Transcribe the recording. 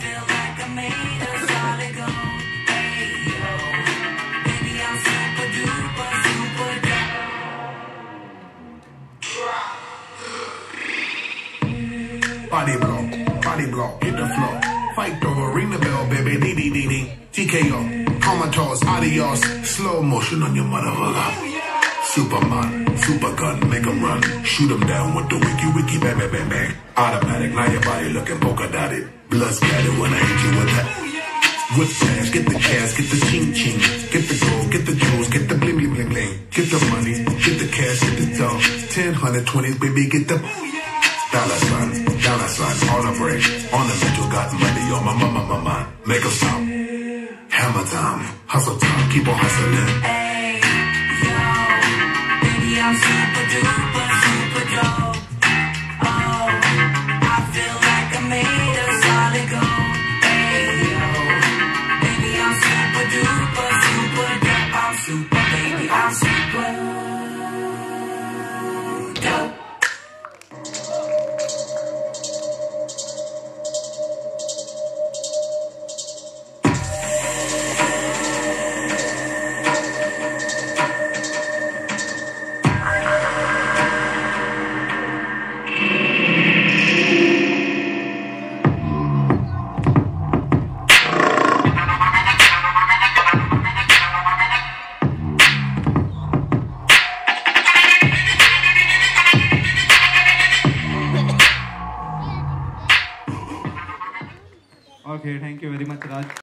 feel like I made a solid gold. Hey, yo. Baby, I'm super duper, super body block, hit the floor. Fight over, ring the bell, baby, dee dee dee dee. TKO, comatose, adios, slow motion on your motherfucker. Superman, super gun, make 'em run. Shoot 'em down with the wiki, bang, bang, bang, bang. Automatic, now your body looking polka dotted. Blood scattered when I hit you with that. With flash, get the cash, get the ching ching. Get the gold, get the jewels, get the bling bling bling bling. Get the money, get the cash, get the dough. 10, 100, 20s, baby, get the dollar sign, on a break. On the mental, got money on my mind. Make 'em stop. Hammer time, hustle time, keep on hustling. Hey, yo, baby, I'm super duper, super dope. Oh, I feel like I made a solid gold. Hey, yo, baby, I'm super duper, super dope. I'm super, baby, I'm super dope. Okay, thank you very much, Raj.